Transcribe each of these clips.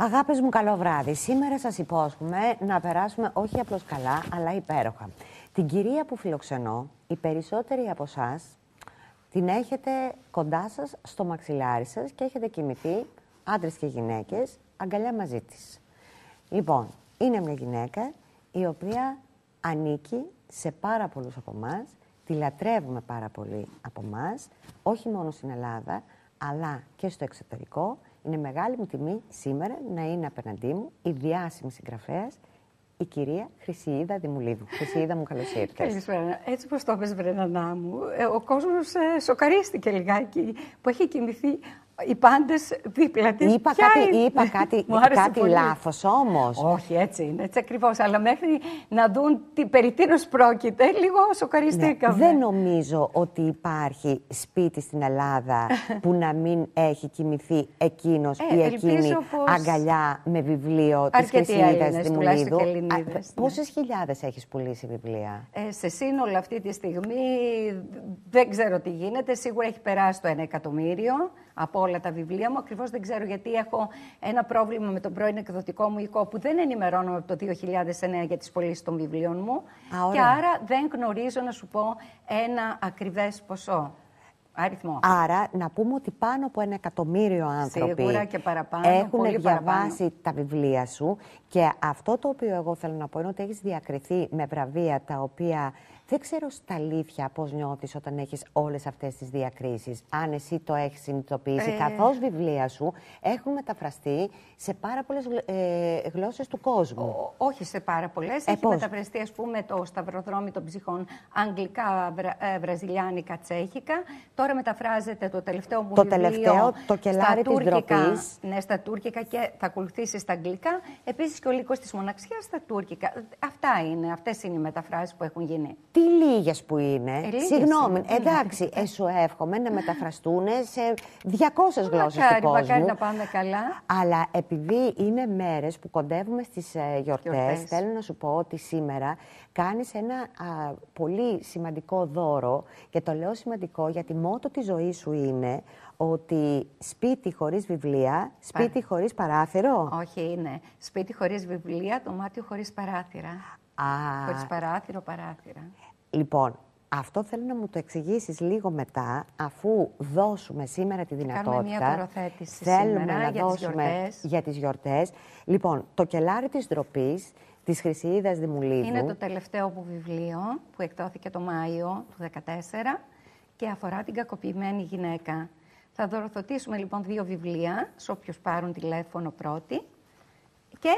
Αγάπες μου, καλό βράδυ. Σήμερα σας υπόσχομαι να περάσουμε όχι απλώς καλά, αλλά υπέροχα. Την κυρία που φιλοξενώ, οι περισσότεροι από εσάς την έχετε κοντά σας στο μαξιλάρι σας και έχετε κοιμηθεί, άντρες και γυναίκες, αγκαλιά μαζί της. Λοιπόν, είναι μια γυναίκα η οποία ανήκει σε πάρα πολλούς από εμάς, τη λατρεύουμε πάρα πολύ από εμάς, όχι μόνο στην Ελλάδα, αλλά και στο εξωτερικό. Είναι μεγάλη μου τιμή σήμερα να είναι απέναντί μου η διάσημη συγγραφέας, η κυρία Χρυσιίδα Δημουλίδου. Χρυσιίδα μου, καλώς ήρθες. Καλησπέρα. Έτσι πως το είπες, Βρενανά μου, ο κόσμος σοκαρίστηκε λιγάκι που έχει κοιμηθεί οι πάντες δίπλα της. Είπα κάτι λάθος όμως. Όχι, έτσι είναι, έτσι ακριβώς. Αλλά μέχρι να δουν περί τίνος πρόκειται, λίγο σοκαριστήκαμε. Ναι, δεν νομίζω ότι υπάρχει σπίτι στην Ελλάδα που να μην έχει κοιμηθεί εκείνος ή εκείνη αγκαλιά με βιβλίο της Χρυσιίδας Δημουλίδου. Πόσες χιλιάδες έχεις πουλήσει βιβλία? Σε σύνολο αυτή τη στιγμή δεν ξέρω τι γίνεται. Σίγουρα έχει περάσει το 1 εκατομμύριο από όλα τα βιβλία μου. Ακριβώς δεν ξέρω, γιατί έχω ένα πρόβλημα με τον πρώην εκδοτικό μου οικό που δεν ενημερώνομαι από το 2009 για τις πωλήσεις των βιβλίων μου. Και άρα δεν γνωρίζω να σου πω ένα ακριβές ποσό. Αριθμό. Άρα, να πούμε ότι πάνω από 1 εκατομμύριο άνθρωποι και παραπάνω, έχουν διαβάσει τα βιβλία σου. Και αυτό το οποίο εγώ θέλω να πω είναι ότι έχεις διακριθεί με βραβεία τα οποία δεν ξέρω στα αλήθεια πώς νιώθεις όταν έχεις όλες αυτές τις διακρίσεις. Αν εσύ το έχεις συνειδητοποιήσει, καθώς βιβλία σου έχουν μεταφραστεί σε πάρα πολλές γλώσσες του κόσμου. Όχι σε πάρα πολλές. Έχει μεταφραστεί, ας πούμε, το Σταυροδρόμι των Ψυχών αγγλικά, βραζιλιάνικα, τσέχικα. Τώρα μεταφράζεται το τελευταίο μου βιβλίο, το Κελάρι της Ντροπής. Ναι, στα τουρκικά και θα ακολουθήσει στα αγγλικά. Επίσης και ο Λύκος της Μοναξιάς στα τουρκικά. Αυτές είναι οι μεταφράσεις που έχουν γίνει. Τι λίγες που είναι. Συγγνώμη, εντάξει, σου εύχομαι να μεταφραστούν σε 200 γλώσσες του κόσμου. Μακάρι να πάμε καλά. Αλλά επειδή είναι μέρες που κοντεύουμε στις γιορτές, θέλω να σου πω ότι σήμερα κάνεις ένα πολύ σημαντικό δώρο. Και το λέω σημαντικό γιατί μότο της ζωής σου είναι ότι σπίτι χωρίς βιβλία, σπίτι χωρίς παράθυρο. Όχι, είναι σπίτι χωρίς βιβλία, δωμάτιο χωρίς παράθυρα. Χωρίς παράθυρο. Λοιπόν, αυτό θέλω να μου το εξηγήσεις λίγο μετά, αφού δώσουμε σήμερα τη δυνατότητα. Κάνουμε μια τοποθέτηση θέλουμε σήμερα να δώσουμε για τις γιορτές. Λοιπόν, το Κελάρι της Ντροπής της Χρυσιίδας Δημουλίδου. Είναι το τελευταίο μου βιβλίο που εκδόθηκε το Μάιο του 2014 και αφορά την κακοποιημένη γυναίκα. Θα δωροθωτήσουμε λοιπόν 2 βιβλία σε όποιους πάρουν τηλέφωνο πρώτοι και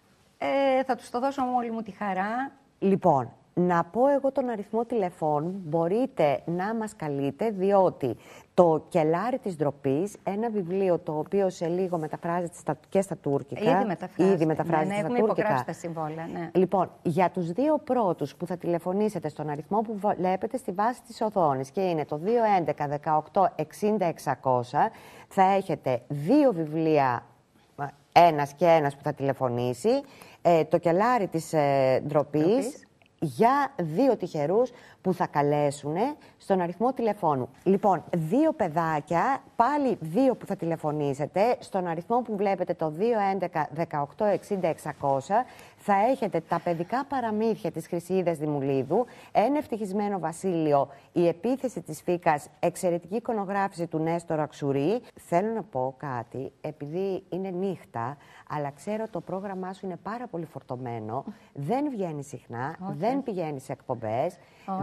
θα τους το δώσω με όλη μου τη χαρά. Λοιπόν, να πω εγώ τον αριθμό τηλεφώνου, μπορείτε να μας καλείτε, διότι το Κελάρι της Ντροπής, ένα βιβλίο το οποίο σε λίγο μεταφράζεται και στα τουρκικά. Ήδη μεταφράζεται στα τουρκικά. Έχουμε υπογράψει τα συμβόλαια, ναι. Λοιπόν, για τους 2 πρώτους που θα τηλεφωνήσετε στον αριθμό που βλέπετε στη βάση της οθόνης και είναι το 211 18 60 600, θα έχετε 2 βιβλία, ένας και ένας που θα τηλεφωνήσει, το Κελάρι της Ντροπής, για 2 τυχερούς που θα καλέσουν στον αριθμό τηλεφώνου. Λοιπόν, 2 παιδάκια, πάλι 2 που θα τηλεφωνήσετε, στον αριθμό που βλέπετε το 211 18 60 600, θα έχετε τα παιδικά παραμύθια της Χρυσιίδας Δημουλίδου, ένα ευτυχισμένο βασίλειο, η επίθεση της Φίκας, εξαιρετική εικονογράφηση του Νέστορα Αξουρή. Θέλω να πω κάτι, επειδή είναι νύχτα, αλλά ξέρω το πρόγραμμά σου είναι πάρα πολύ φορτωμένο, δεν βγαίνει συχνά, δεν πηγαίνει σε εκπομπές,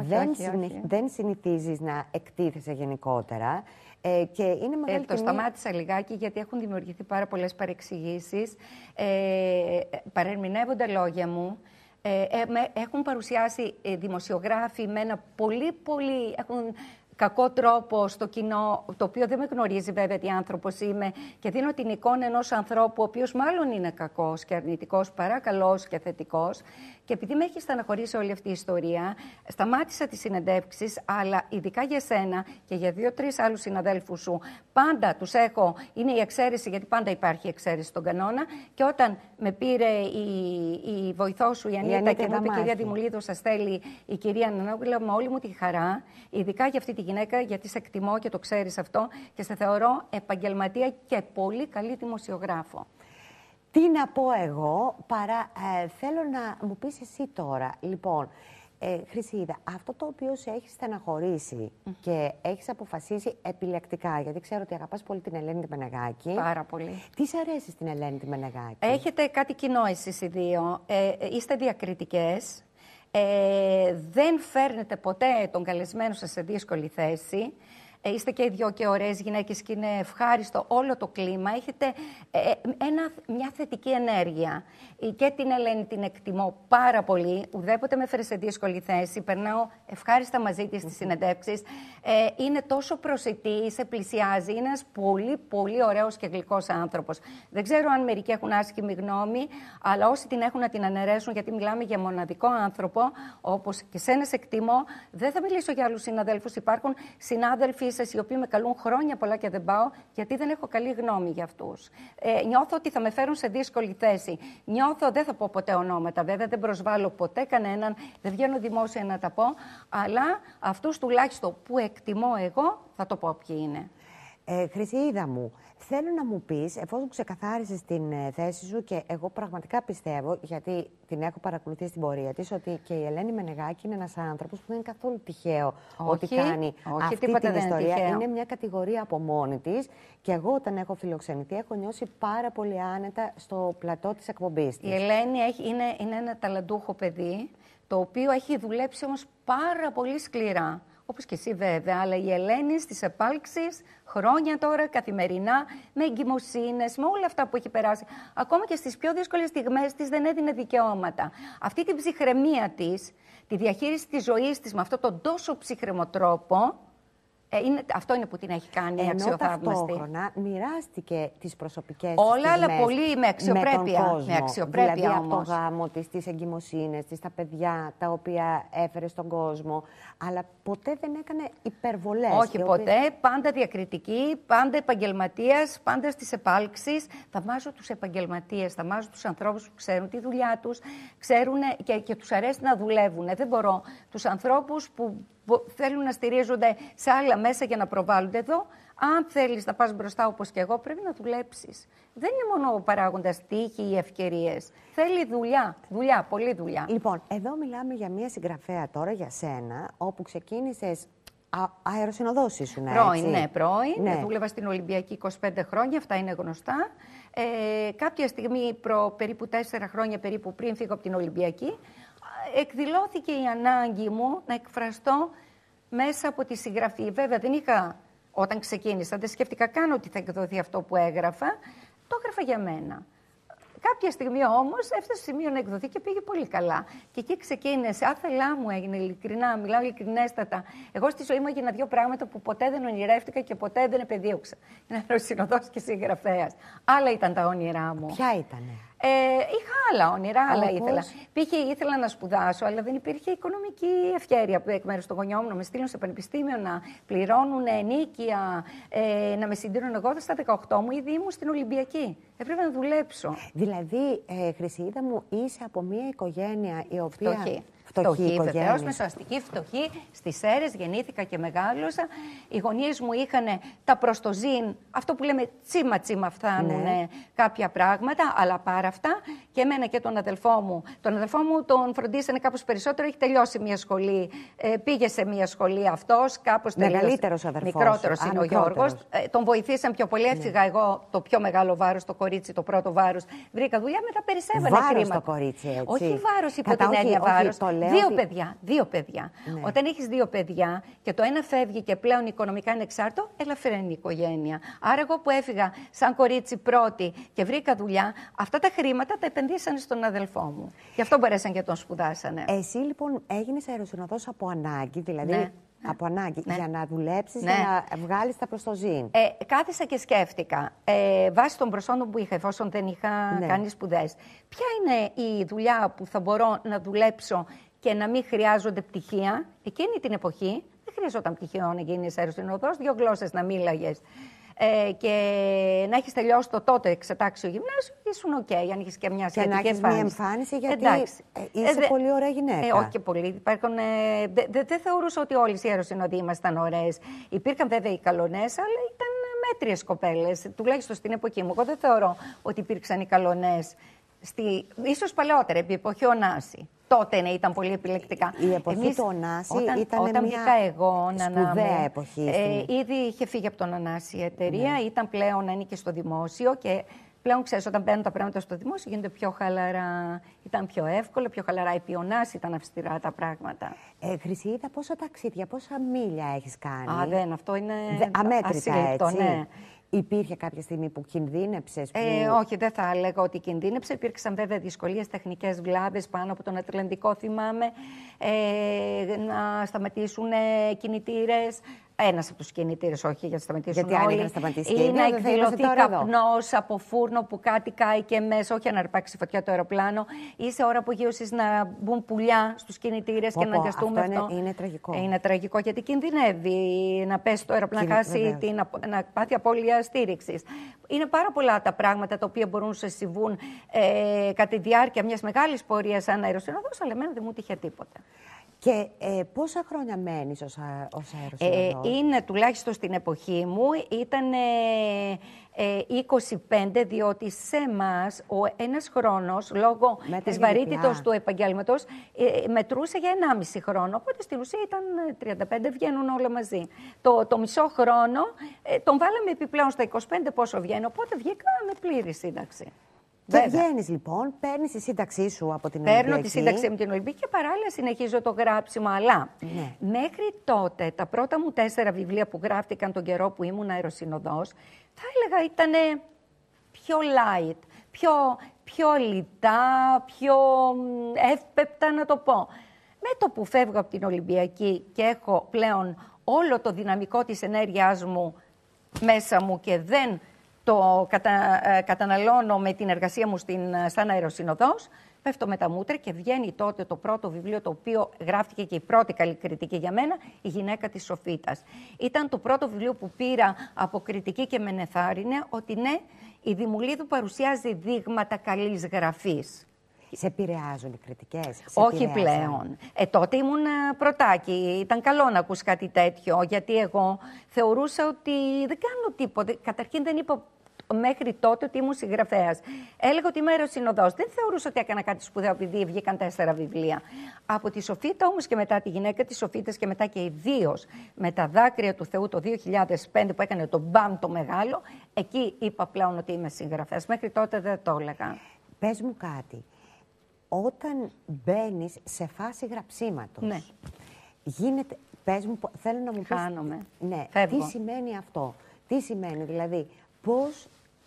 δεν συνηθίζεις να εκτίθεσαι γενικότερα. Και είναι μεγάλη το σταμάτησα λιγάκι γιατί έχουν δημιουργηθεί πάρα πολλές παρεξηγήσεις. Παρερμηνεύονται λόγια μου. Έχουν παρουσιάσει δημοσιογράφοι με ένα πολύ έχουν κακό τρόπο στο κοινό, το οποίο δεν με γνωρίζει βέβαια τι άνθρωπος είμαι, και δίνω την εικόνα ενός ανθρώπου ο οποίος μάλλον είναι κακός και αρνητικός παρά καλός και θετικός. Και επειδή με έχει στεναχωρήσει όλη αυτή η ιστορία, σταμάτησα τις συνεντεύξεις, αλλά ειδικά για σένα και για 2-3 άλλους συναδέλφους σου, πάντα τους έχω, είναι η εξαίρεση, γιατί πάντα υπάρχει εξαίρεση στον κανόνα. Και όταν με πήρε η βοηθό σου, η Ανίτα, και μου είπε: κυρία Δημουλίδου, σας θέλει η κυρία Νανόγλου, με όλη μου τη χαρά, ειδικά για αυτή τη γυναίκα, γιατί σε εκτιμώ και το ξέρεις αυτό και σε θεωρώ επαγγελματία και πολύ καλή δημοσιογράφο. Τι να πω εγώ, παρά θέλω να μου πεις εσύ τώρα. Λοιπόν, Χρυσίδα, αυτό το οποίο σε έχει στεναχωρήσει και έχεις αποφασίσει επιλεκτικά, γιατί ξέρω ότι αγαπάς πολύ την Ελένη τη Μενεγάκη. Πάρα πολύ. Τι σ' αρέσει στην Ελένη τη Μενεγάκη? Έχετε κάτι κοινό εσείς οι δύο. Είστε διακριτικές. Δεν φέρνετε ποτέ τον καλεσμένο σας σε δύσκολη θέση. Είστε και οι δυο και ωραίες γυναίκες και είναι ευχάριστο όλο το κλίμα. Έχετε μια θετική ενέργεια. Και την Ελένη την εκτιμώ πάρα πολύ. Ουδέποτε με έφερε σε δύσκολη θέση. Περνάω ευχάριστα μαζί της στις συνεντεύξεις. Είναι τόσο προσιτή, σε πλησιάζει. Είναι ένας πολύ, πολύ ωραίος και γλυκός άνθρωπος. Δεν ξέρω αν μερικοί έχουν άσχημη γνώμη, αλλά όσοι την έχουν να την αναιρέσουν, γιατί μιλάμε για μοναδικό άνθρωπο, όπως και σένα σε εκτιμώ. Δεν θα μιλήσω για άλλους συναδέλφους. Υπάρχουν συνάδελφοι οι οποίοι με καλούν χρόνια πολλά και δεν πάω, γιατί δεν έχω καλή γνώμη για αυτούς. Νιώθω ότι θα με φέρουν σε δύσκολη θέση. Νιώθω, δεν θα πω ποτέ ονόματα, βέβαια, δεν προσβάλλω ποτέ κανέναν, δεν βγαίνω δημόσια να τα πω, αλλά αυτούς τουλάχιστον που εκτιμώ εγώ, θα το πω ποιοι είναι. Χρυσίδα μου, θέλω να μου πεις, εφόσον ξεκαθάρισες την θέση σου και εγώ πραγματικά πιστεύω, γιατί την έχω παρακολουθήσει στην πορεία της, ότι και η Ελένη Μενεγάκη είναι ένας άνθρωπος που δεν είναι καθόλου τυχαίο ότι κάνει αυτή την ιστορία. Είναι μια κατηγορία από μόνη της και εγώ όταν έχω φιλοξενηθεί έχω νιώσει πάρα πολύ άνετα στο πλατό της εκπομπής της. Η Ελένη είναι ένα ταλαντούχο παιδί, το οποίο έχει δουλέψει όμως πάρα πολύ σκληρά. Όπως και εσύ βέβαια, αλλά η Ελένη στις επάλξεις, χρόνια τώρα, καθημερινά, με εγκυμοσύνες, με όλα αυτά που έχει περάσει. Ακόμα και στις πιο δύσκολες στιγμές της δεν έδινε δικαιώματα. Αυτή την ψυχραιμία της, τη διαχείριση της ζωής της με αυτόν τον τόσο ψυχραιμό τρόπο, αυτό είναι που την έχει κάνει αξιοθαύμαστη. Ενώ ταυτόχρονα μοιράστηκε τις προσωπικές όλα, αλλά στιγμές πολύ με αξιοπρέπεια. Με αξιοπρέπεια δηλαδή όμως. Από το γάμο της, τις εγκυμοσύνες της, τα παιδιά τα οποία έφερε στον κόσμο. Αλλά ποτέ δεν έκανε υπερβολές. Όχι, ποτέ. Πάντα διακριτική, πάντα επαγγελματίας, πάντα στις επάλξεις. Θαυμάζω τους επαγγελματίες, θαυμάζω τους ανθρώπους που ξέρουν τη δουλειά τους, ξέρουν και τους αρέσει να δουλεύουν. Δεν μπορώ. Τους ανθρώπους που θέλουν να στηρίζονται σε άλλα μέσα για να προβάλλονται εδώ. Αν θέλεις να πας μπροστά όπως και εγώ, πρέπει να δουλέψεις. Δεν είναι μόνο ο παράγοντας τύχη ή ευκαιρίες. Θέλει δουλειά. Δουλειά, πολλή δουλειά. Λοιπόν, εδώ μιλάμε για μια συγγραφέα τώρα για σένα, όπου ξεκίνησες αεροσυνοδός ήσουν, πρώην, ναι, πρώην. Ναι. Δούλευα στην Ολυμπιακή 25 χρόνια, αυτά είναι γνωστά. Κάποια στιγμή, περίπου 4 χρόνια περίπου πριν φύγω από την Ολυμπιακή, εκδηλώθηκε η ανάγκη μου να εκφραστώ μέσα από τη συγγραφή. Βέβαια, δεν είχα, όταν ξεκίνησα, δεν σκέφτηκα καν ότι θα εκδοθεί αυτό που έγραφα. Το έγραφα για μένα. Κάποια στιγμή όμως έφτασε στο σημείο να εκδοθεί και πήγε πολύ καλά. Και εκεί ξεκίνησε. Άθελά μου έγινε, ειλικρινά, μιλάω ειλικρινέστατα. Εγώ στη ζωή μου έγινα 2 πράγματα που ποτέ δεν ονειρεύτηκα και ποτέ δεν επεδίωξα. Είναι αεροσυνοδός και συγγραφέας. Άλλα ήταν τα όνειρά μου. Ποια ήτανε? Είχα άλλα όνειρα, άλλα ήθελα. Ήθελα να σπουδάσω, αλλά δεν υπήρχε οικονομική ευκαιρία εκ μέρους των γονιών μου να με στείλουν σε πανεπιστήμιο, να πληρώνουν ενίκεια, να με συντηρούν. Εγώ στα 18 μου ήδη ήμουν στην Ολυμπιακή. Έπρεπε να δουλέψω. Δηλαδή, Χρυσίδα μου, είσαι από μια οικογένεια η οποία. Φτωχή, βεβαίως, μεσοαστική, φτωχή. Στις Σέρρες γεννήθηκα και μεγάλωσα. Οι γονείς μου είχαν τα προστοζήν, αυτό που λέμε τσίμα-τσίμα φτάνουν κάποια πράγματα, αλλά πάρα αυτά. Και εμένα και τον αδελφό μου. Τον αδελφό μου τον φροντίσανε κάπως περισσότερο, έχει τελειώσει μια σχολή. Πήγε σε μια σχολή αυτός, κάπως τελείωσε. Μεγαλύτερος αδελφός. Μικρότερος είναι ο Γιώργος. Τον βοηθήσαν πιο πολύ. Έφυγα εγώ το πιο μεγάλο βάρος, το κορίτσι, το πρώτο βάρος. Βρήκα δουλειά, μετά περισσεύανε χρήματα. Το κορίτσι, έτσι. Όχι βάρος υπό την έννοια βάρος. Δύο παιδιά. Ναι. Όταν έχεις 2 παιδιά και το ένα φεύγει και πλέον οικονομικά είναι εξάρτητο, ελαφραίνει η οικογένεια. Άρα, εγώ που έφυγα σαν κορίτσι πρώτη και βρήκα δουλειά, αυτά τα χρήματα τα επενδύσανε στον αδελφό μου. Γι' αυτό μπορέσαν και τον σπουδάσανε. Εσύ λοιπόν έγινες αεροσυνοδός από ανάγκη, δηλαδή. Ναι. Από ανάγκη, για να δουλέψεις, για να βγάλεις τα προστοζήν. Κάθισα και σκέφτηκα, βάσει των προσόντων που είχα, εφόσον δεν είχα κάνει σπουδές, ποια είναι η δουλειά που θα μπορώ να δουλέψω και να μην χρειάζονται πτυχία. Εκείνη την εποχή δεν χρειαζόταν πτυχίο να γίνεις αεροσυνοδός, 2 γλώσσες να μίλαγες. Και να έχεις τελειώσει το τότε εξετάξιο γυμνάσιο, ήσουν οκ, αν είχες και μια σχετική εμφάνιση. Και να έχεις μια εμφάνιση, γιατί είσαι πολύ ωραία γυναίκα. Όχι και πολύ. Δεν θεωρούσα ότι όλες οι αεροσυνοδοί ήμασταν ωραίες. Υπήρχαν βέβαια οι καλονές, αλλά ήταν μέτριες κοπέλες, τουλάχιστον στην εποχή μου. Εγώ δεν θεωρώ ότι υπήρξαν οι καλονές. Ίσως παλαιότερα, επί εποχή Ωνάση. Τότε ναι, ήταν πολύ επιλεκτικά. Η εποχή του Ωνάση ήταν όταν μια βγήκα εγώ να σπουδαία εποχή. Ήδη είχε φύγει από τον Ωνάση η εταιρεία, ήταν πλέον ανήκει στο δημόσιο και πλέον ξέρεις, όταν μπαίνουν τα πράγματα στο δημόσιο γίνονται πιο χαλαρά. Ήταν πιο εύκολο, πιο χαλαρά. Επί Ωνάση ήταν αυστηρά τα πράγματα. Χρυσίδα, πόσα ταξίδια, πόσα μίλια έχεις κάνει? Α, δεν, αυτό είναι αμέτρητα, ασύλληπτο, έτσι. ναι. Υπήρχε κάποια στιγμή που κινδύνεψες? Όχι, δεν θα έλεγα ότι κινδύνεψε. Υπήρξαν βέβαια δυσκολίες, τεχνικές βλάβες πάνω από τον Ατλαντικό, θυμάμαι, να σταματήσουν κινητήρες. Ένας από τους κινητήρες, όχι για να σταματήσουν γιατί όλοι. είχαν σταματήσει Ή να εκδηλωθεί καπνός από φούρνο που κάτι κάηκε μέσα, όχι να αρπάξει φωτιά το αεροπλάνο. Ή σε ώρα απογείωσης να μπουν πουλιά στους κινητήρες και να αναγκαστούμε αυτό. Είναι τραγικό. Είναι τραγικό γιατί κινδυνεύει να πέσει το αεροπλάνο, να χάσει να πάθει απώλεια στήριξης. Είναι πάρα πολλά τα πράγματα τα οποία μπορούν να σε συμβούν κατά τη διάρκεια μιας μεγάλης πορείας σαν αεροσυνοδός, αλλά εμένα δεν μου τύχε τίποτα. Και πόσα χρόνια μένεις ως αεροσυνοδός? Είναι τουλάχιστον στην εποχή μου, ήταν 25, διότι σε εμάς ένας χρόνος, λόγω της βαρύτητας του επαγγέλματος, μετρούσε για 1,5 χρόνο. Οπότε στην ουσία ήταν 35, βγαίνουν όλα μαζί. Το μισό χρόνο τον βάλαμε επιπλέον στα 25, πόσο βγαίνει, οπότε βγήκα με πλήρη σύνταξη. Και βγαίνεις λοιπόν, παίρνεις τη σύνταξή σου από την Ολυμπιακή. Παίρνω τη σύνταξή μου την Ολυμπιακή και παράλληλα συνεχίζω το γράψιμο. Αλλά μέχρι τότε τα πρώτα μου 4 βιβλία που γράφτηκαν τον καιρό που ήμουν αεροσυνοδός, θα έλεγα ήταν πιο light, πιο λιτά, πιο εύπεπτα να το πω. Με το που φεύγω από την Ολυμπιακή και έχω πλέον όλο το δυναμικό της ενέργειάς μου μέσα μου και δεν το καταναλώνω με την εργασία μου σαν αεροσυνοδός, πέφτω με τα μούτρα και βγαίνει τότε το πρώτο βιβλίο, το οποίο γράφτηκε και η πρώτη καλή κριτική για μένα, «Η γυναίκα της Σοφίτας». Ήταν το πρώτο βιβλίο που πήρα από κριτική και με ενθάρρυνε ότι ναι, η Δημουλίδου παρουσιάζει δείγματα καλής γραφής. Σε επηρεάζουν οι κριτικές? Όχι πλέον. Τότε ήμουν πρωτάκι. Ήταν καλό να ακούς κάτι τέτοιο, γιατί εγώ θεωρούσα ότι δεν κάνω τίποτα. Καταρχήν δεν είπα μέχρι τότε ότι ήμουν συγγραφέας. Έλεγα ότι είμαι αεροσυνοδός. Δεν θεωρούσα ότι έκανα κάτι σπουδαίο επειδή βγήκαν 4 βιβλία. Από τη Σοφίτα όμως και μετά, τη γυναίκα της Σοφίτας και μετά και ιδίως με τα δάκρυα του Θεού το 2005 που έκανε το μπαμ το μεγάλο, εκεί είπα πλέον ότι είμαι συγγραφέας. Μέχρι τότε δεν το έλεγα. Πες μου κάτι. Όταν μπαίνεις σε φάση γραψίματος, ναι. Γίνεται, πες μου, θέλω να μου πεις, χάνομαι. Ναι, Φεύγω. τι σημαίνει αυτό, τι σημαίνει δηλαδή, πώς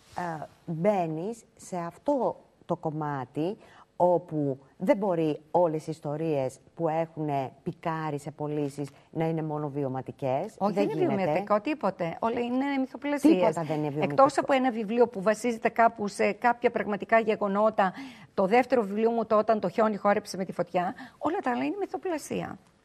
μπαίνεις σε αυτό το κομμάτι όπου δεν μπορεί όλες οι ιστορίες που έχουν πικάρει σε πωλήσεις να είναι μόνο βιωματικές. Όχι, δεν είναι βιωματικό, τίποτε. Όλα είναι μυθοπλασίες. Τίποτα δεν είναι βιωματικό. Εκτός από ένα βιβλίο που βασίζεται κάπου σε κάποια πραγματικά γεγονότα, το δεύτερο βιβλίο μου το «Όταν το χιόνι χόρεψε με τη φωτιά», όλα τα άλλα είναι μυθοπλασία.